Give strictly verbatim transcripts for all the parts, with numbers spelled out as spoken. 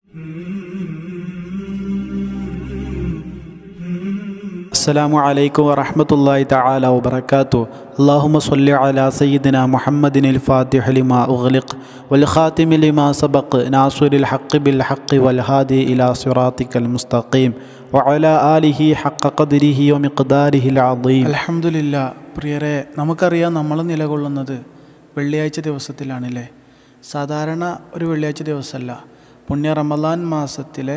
السلام عليكم ورحمة الله تعالى وبركاته. اللهم صل على سيدنا محمد الفاتح لما أغلق والخاتم لما سبق ناصر الحق بالحق والهادي إلى صراطك المستقيم وعلى آله حق قدره ومقداره العظيم. الحمد لله. പ്രിയരെ, നമുക്കറിയാം നമ്മൾ നിലകൊള്ളുന്നത് വെള്ളിയാഴ്ച ദിവസത്തിലാണല്ലേ. സാധാരണ ഒരു വെള്ളിയാഴ്ച ദിവസമല്ല, പുണ്യ റമദാൻ മാസത്തിലെ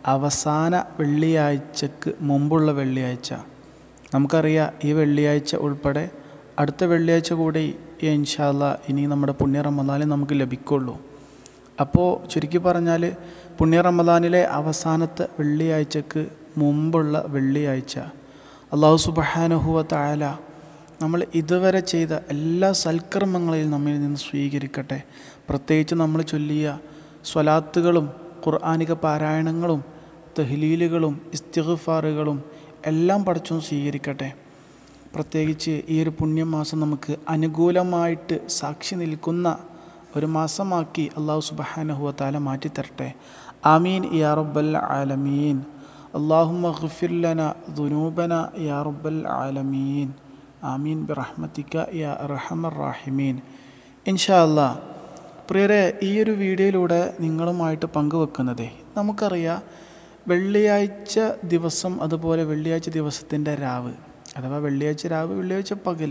അവസാന വെള്ളിയാഴ്ചക്ക് മുമ്പുള്ള വെള്ളിയാഴ്ച. നമുക്കറിയാം ഈ വെള്ളിയാഴ്ച ഉൾപ്പെടെ അടുത്ത വെള്ളിയാഴ്ച കൂടി ഇൻഷാ അല്ലാഹ് ഇനി നമ്മുടെ പുണ്യ റമദാനിൽ നമുക്ക് ലഭിക്കുള്ളൂ. അപ്പോൾ ചുരുക്കി പറഞ്ഞാൽ പുണ്യ റമദാനിലെ അവസാനത്തെ വെള്ളിയാഴ്ചക്ക് മുമ്പുള്ള വെള്ളിയാഴ്ച അല്ലാഹു സുബ്ഹാനഹു വ തആല നമ്മൾ ഇതുവരെ ചെയ്ത എല്ലാ സൽക്കർമ്മങ്ങളിൽ നമ്മിൽ നിന്ന് സ്വീകരിക്കട്ടെ. പ്രത്യേകിച്ച് നമ്മൾ ചൊല്ലിയ സ്വലാത്തുകളും ഖുർആനിക പാരായണങ്ങളും തഹ്ലീലുകളും ഇസ്തിഗ്ഫാറുകളും എല്ലാം പടച്ചോൻ സ്വീകരിക്കട്ടെ. പ്രത്യേകിച്ച് ഈ ഒരു പുണ്യമാസം നമുക്ക് അനുകൂലമായിട്ട് സാക്ഷി നിൽക്കുന്ന ഒരു മാസമാക്കി അല്ലാഹു സുബ്ഹാനഹു വ തആല മാറ്റിത്തരട്ടെ. ആമീൻ യാ റബ്ബൽ ആലമീൻ. അല്ലാഹുമ്മ ഗ്ഫിർ ലനാ ദുനൂബനാ യാ റബ്ബൽ ആലമീൻ. ആമീൻ ബിറഹ്മതിക യാ അർഹമർ റാഹിമീൻ. ഇൻഷാ അല്ലാഹ് പ്രിയരെ, ഈ ഒരു വീഡിയോയിലൂടെ നിങ്ങളുമായിട്ട് പങ്കുവെക്കുന്നത്, നമുക്കറിയാം വെള്ളിയാഴ്ച ദിവസം അതുപോലെ വെള്ളിയാഴ്ച ദിവസത്തിൻ്റെ രാവ് അഥവാ വെള്ളിയാഴ്ച രാവ് വെള്ളിയാഴ്ച പകൽ,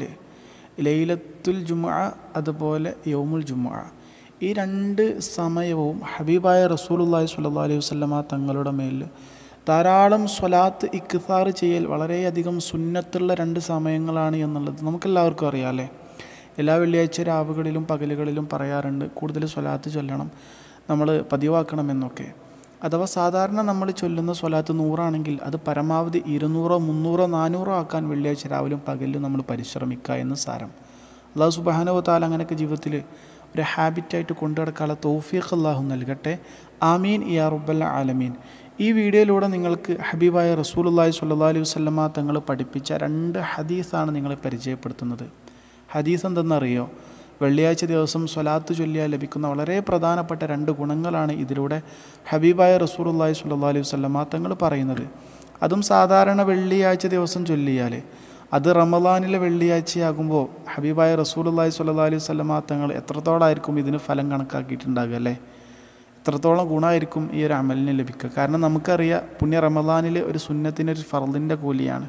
ലൈലത്തുൽ ജുമുഅ അതുപോലെ യൗമുൽ ജുമുഅ, ഈ രണ്ട് സമയവും ഹബീബായ റസൂലുള്ളാഹി സ്വല്ലല്ലാഹു അലൈഹി വസല്ലമ തങ്ങളുടെ മേൽ ധാരാളം സ്വലാത്ത് ഇക്തിസാർ ചെയ്യൽ വളരെയധികം സുന്നത്തുള്ള രണ്ട് സമയങ്ങളാണ് എന്നുള്ളത് നമുക്കെല്ലാവർക്കും അറിയാം അല്ലേ. എല്ലാ വെള്ളിയാഴ്ച രാവുകളിലും പകലുകളിലും പറയാറുണ്ട് കൂടുതൽ സ്വലാത്ത് ചൊല്ലണം, നമ്മൾ പതിവാക്കണമെന്നൊക്കെ. അഥവാ സാധാരണ നമ്മൾ ചൊല്ലുന്ന സ്വലാത്ത് നൂറാണെങ്കിൽ അത് പരമാവധി ഇരുന്നൂറോ മുന്നൂറോ നാനൂറോ ആക്കാൻ വെള്ളിയാഴ്ച രാവിലും പകലിലും നമ്മൾ പരിശ്രമിക്കുക എന്ന് സാരം. അല്ലാഹു സുബ്ഹാനഹു വ തആല അങ്ങനെയൊക്കെ ജീവിതത്തിൽ ഒരു ഹാബിറ്റായിട്ട് കൊണ്ടുനടക്കാനുള്ള തൗഫീഖ് അല്ലാഹു നൽകട്ടെ. ആമീൻ യാ റബ്ബൽ ആലമീൻ. ഈ വീഡിയോയിലൂടെ നിങ്ങൾക്ക് ഹബീബായ റസൂലുള്ളാഹി സ്വല്ലല്ലാഹു അലൈഹി വസല്ലമ തങ്ങൾ പഠിപ്പിച്ച രണ്ട് ഹദീസാണ് നിങ്ങളെ പരിചയപ്പെടുത്തുന്നത്. ഹദീസ് എന്തെന്നറിയോ? വെള്ളിയാഴ്ച ദിവസം സ്വലാത്ത് ചൊല്ലിയാൽ ലഭിക്കുന്ന വളരെ പ്രധാനപ്പെട്ട രണ്ട് ഗുണങ്ങളാണ് ഇതിലൂടെ ഹബീബായ റസൂലുള്ളാഹി സ്വല്ലല്ലാഹു അലൈഹി വസല്ലമ തങ്ങൾ പറയുന്നത്. അതും സാധാരണ വെള്ളിയാഴ്ച ദിവസം ചൊല്ലിയാൽ, അത് റമദാനിലെ വെള്ളിയാഴ്ചയാകുമ്പോൾ ഹബീബായ റസൂലുള്ളാഹി സ്വല്ലല്ലാഹു അലൈഹി വസല്ലമ തങ്ങൾ എത്രത്തോളമായിരിക്കും ഇതിന് ഫലം കണക്കാക്കിയിട്ടുണ്ടാകുക അല്ലേ. എത്രത്തോളം ഗുണമായിരിക്കും ഈ ഒരു അമലിന് ലഭിക്കുക. കാരണം നമുക്കറിയാം പുണ്യ റമദാനിൽ ഒരു സുന്നത്തിനൊരു ഫർദിൻ്റെ കൂലിയാണ്.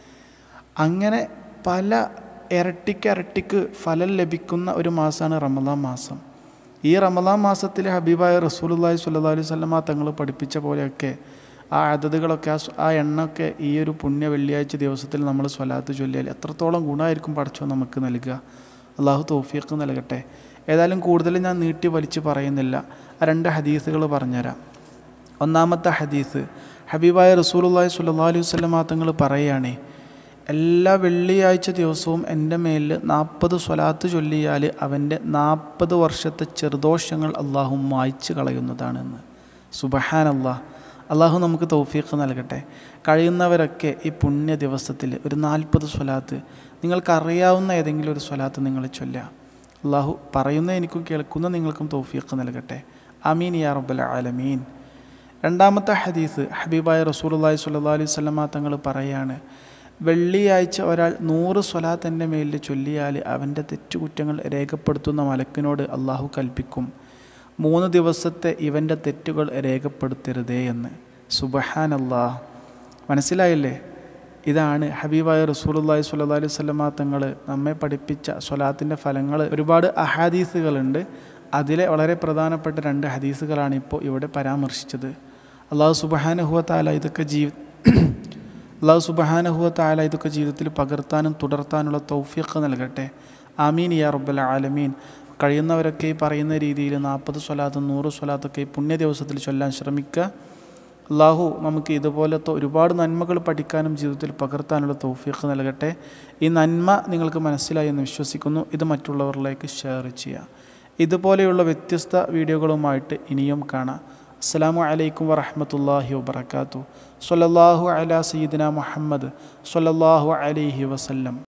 അങ്ങനെ പല ഇരട്ടിക്ക് ഇരട്ടിക്ക് ഫലം ലഭിക്കുന്ന ഒരു മാസമാണ് റമദാൻ മാസം. ഈ റമദാൻ മാസത്തിൽ ഹബീബായ റസൂലുള്ളാഹി സ്വല്ലല്ലാഹു അലൈഹി വസല്ലമ തങ്ങൾ പഠിപ്പിച്ച പോലെയൊക്കെ ആ അദദുകളൊക്കെ ആ എണ്ണൊക്കെ ഈ ഒരു പുണ്യ വെള്ളിയാഴ്ച ദിവസത്തിൽ നമ്മൾ സ്വലാത്ത് ചൊല്ലിയാൽ എത്രത്തോളം ഗുണമായിരിക്കും പടച്ചോൻ നമുക്ക് നൽകുക. അള്ളാഹു തൗഫീഖ് നൽകട്ടെ. ഏതായാലും കൂടുതൽ ഞാൻ നീട്ടി വലിച്ച് പറയുന്നില്ല, ആ രണ്ട് ഹദീസുകൾ പറഞ്ഞുതരാം. ഒന്നാമത്തെ ഹദീസ്, ഹബീബായ റസൂലുള്ളാഹി സ്വല്ലല്ലാഹു അലൈഹി വസല്ലമ തങ്ങൾ പറയുകയാണ്, എല്ലാ വെള്ളിയാഴ്ച ദിവസവും എൻ്റെ മേലിൽ നാൽപ്പത് സ്വലാത്ത് ചൊല്ലിയാൽ അവൻ്റെ നാൽപ്പത് വർഷത്തെ ചെറുദോഷങ്ങൾ അള്ളാഹു മായ്ച്ച് കളയുന്നതാണെന്ന്. സുബ്ഹാനല്ലാഹ്. അള്ളാഹു നമുക്ക് തൗഫീഖ് നൽകട്ടെ. കഴിയുന്നവരൊക്കെ ഈ പുണ്യ ദിവസത്തിൽ ഒരു നാൽപ്പത് സ്വലാത്ത്, നിങ്ങൾക്കറിയാവുന്ന ഏതെങ്കിലും ഒരു സ്വലാത്ത് നിങ്ങൾ ചൊല്ലുക. അള്ളാഹു പറയുന്ന എനിക്കും കേൾക്കുന്ന നിങ്ങൾക്കും തൗഫീഖ് നൽകട്ടെ. ആമീൻ യാ റബ്ബൽ ആലമീൻ. രണ്ടാമത്തെ ഹദീസ്, ഹബീബായ റസൂലുള്ളാഹി സ്വല്ലല്ലാഹു അലൈഹി വസല്ലമ തങ്ങൾ പറയാണ്, വെള്ളിയാഴ്ച ഒരാൾ നൂറ് സ്വലാത്ത് എൻ്റെ മേലിൽ ചൊല്ലിയാൽ അവൻ്റെ തെറ്റുകുറ്റങ്ങൾ രേഖപ്പെടുത്തുന്ന മലക്കിനോട് അള്ളാഹു കൽപ്പിക്കും, മൂന്ന് ദിവസത്തെ ഇവൻ്റെ തെറ്റുകൾ രേഖപ്പെടുത്തരുതേ എന്ന്. സുബ്ഹാനല്ലാഹ്. മനസ്സിലായില്ലേ? ഇതാണ് ഹബീബായ റസൂലുള്ളാഹി സ്വല്ലല്ലാഹു അലൈഹി വസല്ലമ തങ്ങൾ നമ്മെ പഠിപ്പിച്ച സ്വലാത്തിൻ്റെ ഫലങ്ങൾ. ഒരുപാട് അഹാദീസുകളുണ്ട്, അതിലെ വളരെ പ്രധാനപ്പെട്ട രണ്ട് ഹദീസുകളാണ് ഇപ്പോൾ ഇവിടെ പരാമർശിച്ചത്. അല്ലാഹു സുബ്ഹാനഹു വ തആല ഇതൊക്കെ ജീവ അല്ലാഹു സുബ്ഹാനഹു വ തആല ഇതൊക്കെ ജീവിതത്തിൽ പകർത്താനും തുടർത്താനുള്ള തൗഫീഖ് നൽകട്ടെ. ആമീൻ യാ റബ്ബൽ ആലമീൻ. കഴിയുന്നവരൊക്കെ ഈ പറയുന്ന രീതിയിൽ നാൽപ്പത് സ്വലാത്തും നൂറ് സ്വലാത്തൊക്കെ ഈ പുണ്യ ദിവസത്തിൽ ചൊല്ലാൻ ശ്രമിക്കുക. അള്ളാഹു നമുക്ക് ഇതുപോലത്തെ ഒരുപാട് നന്മകൾ പഠിക്കാനും ജീവിതത്തിൽ പകർത്താനുള്ള തൗഫീഖ് നൽകട്ടെ. ഈ നന്മ നിങ്ങൾക്ക് മനസ്സിലായി എന്ന് വിശ്വസിക്കുന്നു. ഇത് മറ്റുള്ളവരിലേക്ക് ഷെയർ ചെയ്യുക. ഇതുപോലെയുള്ള വ്യത്യസ്ത വീഡിയോകളുമായിട്ട് ഇനിയും കാണാം. അസ്സലാമു അലൈക്കും വറഹ്മത്തുള്ളാഹി വബറകാതുഹു. സ്വല്ലല്ലാഹു അലാ സയ്യിദിന മുഹമ്മദ് സ്വല്ലല്ലാഹു അലൈഹി വസല്ലം.